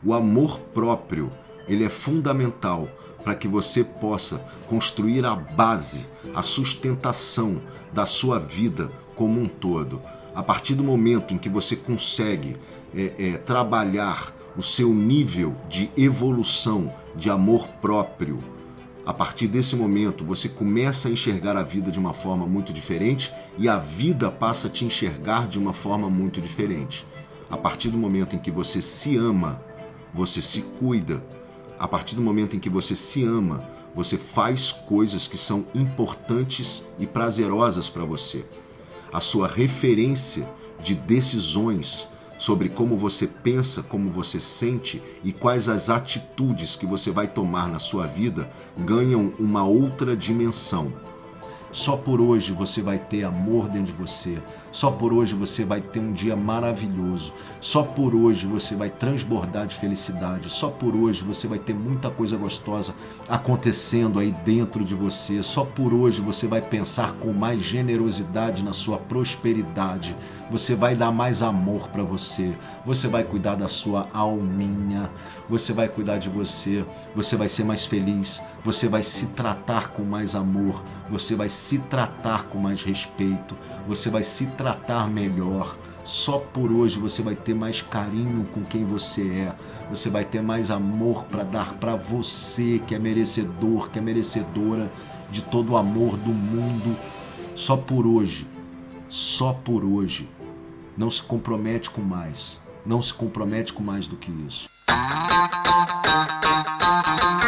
O amor próprio, ele é fundamental para que você possa construir a base, a sustentação da sua vida como um todo. A partir do momento em que você consegue trabalhar o seu nível de evolução, de amor próprio, a partir desse momento você começa a enxergar a vida de uma forma muito diferente e a vida passa a te enxergar de uma forma muito diferente. A partir do momento em que você se ama, você se cuida. A partir do momento em que você se ama, você faz coisas que são importantes e prazerosas para você. A sua referência de decisões sobre como você pensa, como você sente e quais as atitudes que você vai tomar na sua vida ganham uma outra dimensão. Só por hoje você vai ter amor dentro de você. Só por hoje você vai ter um dia maravilhoso. Só por hoje você vai transbordar de felicidade. Só por hoje você vai ter muita coisa gostosa acontecendo aí dentro de você. Só por hoje você vai pensar com mais generosidade na sua prosperidade. Você vai dar mais amor para você. Você vai cuidar da sua alminha. Você vai cuidar de você. Você vai ser mais feliz. Você vai se tratar com mais amor. Você vai se tratar com mais respeito. Você vai se tratar melhor. Só por hoje você vai ter mais carinho com quem você é. Você vai ter mais amor para dar para você, que é merecedor, que é merecedora de todo o amor do mundo. Só por hoje. Só por hoje. Não se compromete com mais. Não se compromete com mais do que isso.